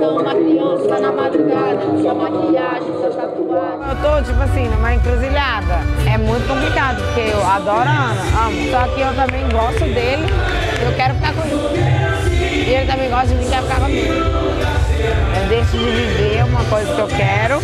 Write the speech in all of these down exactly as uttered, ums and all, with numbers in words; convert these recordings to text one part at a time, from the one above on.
então uma criança na madrugada, sua maquiagem, sua tatuagem. Eu tô, tipo assim, numa encruzilhada. É muito complicado, porque eu adoro a Ana, amo. Só que eu também gosto dele, eu quero ficar com ele. E ele também gosta de mim, quer ficar comigo. Eu deixo de viver uma coisa que eu quero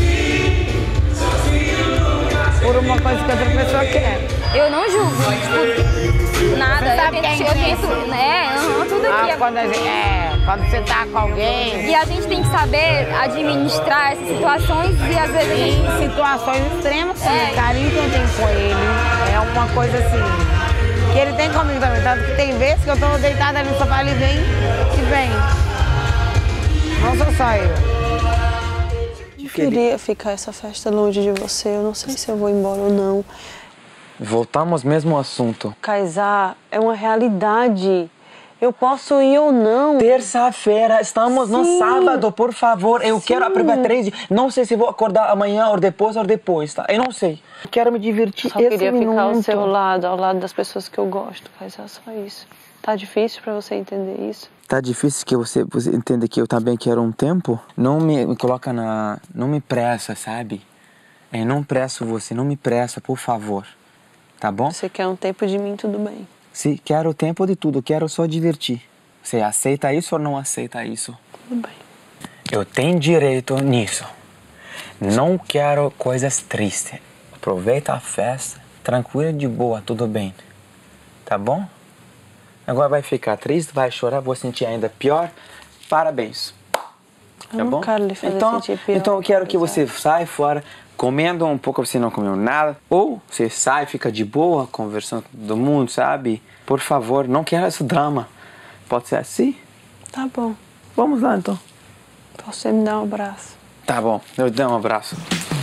por uma coisa que outra pessoa quer. Eu não julgo, tipo, nada. Você sabe eu tento, quem eu é tento, né, uhum, tudo aqui. Ah, quando, a gente, é, quando você tá com alguém... E a gente tem que saber administrar essas situações e às vezes a gente... Em situações extremas, sim. É. O carinho que eu tenho com ele é uma coisa assim... Que ele tem comigo também, tanto que tem vezes que eu tô deitada ali no sofá, ele vem e vem. Não sou só eu. Eu queria ficar essa festa longe de você, eu não sei se eu vou embora ou não. Voltamos mesmo ao assunto. Kaysar, é uma realidade. Eu posso ir ou não. Terça-feira, estamos Sim. no sábado, por favor. Eu Sim. quero aproveitar três dias. Não sei se vou acordar amanhã ou depois ou depois, tá? Eu não sei. Eu quero me divertir. Só esse queria minuto. ficar ao seu lado, ao lado das pessoas que eu gosto, Kaysar, só isso. Tá difícil pra você entender isso? Tá difícil que você, você entenda que eu também quero um tempo. Não me, me coloca na... Não me pressa, sabe? Eu não presso você, não me pressa, por favor. Tá bom? Você quer um tempo de mim, tudo bem. Sim, quero o tempo de tudo, quero só divertir. Você aceita isso ou não aceita isso? Tudo bem. Eu tenho direito nisso. Não quero coisas tristes. Aproveita a festa, tranquila, de boa, tudo bem. Tá bom? Agora vai ficar triste, vai chorar, vou sentir ainda pior. Parabéns. Eu Tá não bom? quero lhe fazer então, sentir pior. então eu quero que você saia fora, comendo um pouco, você não comeu nada. Ou você sai, fica de boa, conversando com todo mundo, sabe? Por favor, não quero esse drama. Pode ser assim? Tá bom. Vamos lá, então. Você me dá um abraço. Tá bom, eu dou um abraço.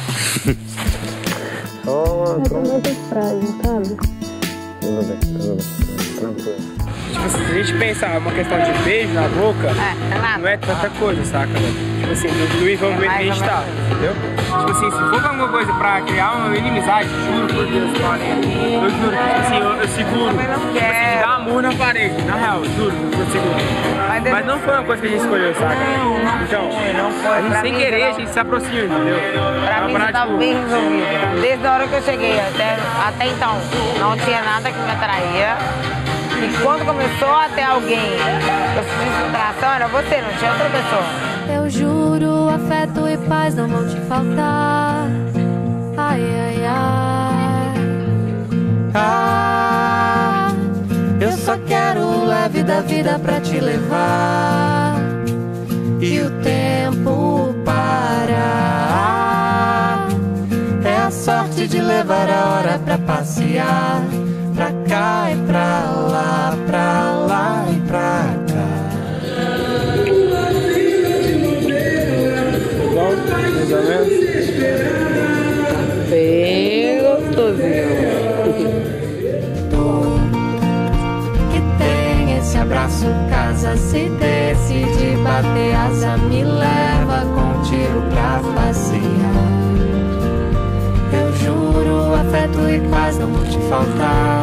Oh, eu tô muito frágil, sabe? Tudo bem, tudo bem. Tranquilo. Tipo assim, se a gente pensar uma questão de beijo na boca, É, é nada. não é tanta coisa, saca? Tipo assim, no, no envolvimento que a gente tá, entendeu? Tipo assim, se for alguma coisa pra criar uma inimizade, juro por Deus, cara, eu juro, tipo assim, eu, eu seguro. Eu não Tipo assim, quero. dá amor na parede, na real, juro, eu seguro. Mas, Mas não foi uma coisa que a gente escolheu, saca? Não, não então, foi, não foi. A gente Pra sem mim, querer, não. a gente se aproxima, entendeu? Pra É uma mim parada, já tá tipo, bem resolvido. Desde a hora que eu cheguei, até, até então, não tinha nada que me atraía. E quando começou a ter alguém, eu senti atração, era você, não tinha outra pessoa. Eu juro, afeto e paz não vão te faltar. Ai, ai, ai. Ah, eu só quero o leve da vida pra te levar. E o tempo parar. É a sorte de levar a hora pra passear. Pra cá e pra lá, pra lá e pra cá. Bom, mais ou menos. Bem gostosinho. Que tem esse abraço, casa, se decide bater asa, me leva contigo pra passear. Eu juro, afeto e paz não vão te faltar.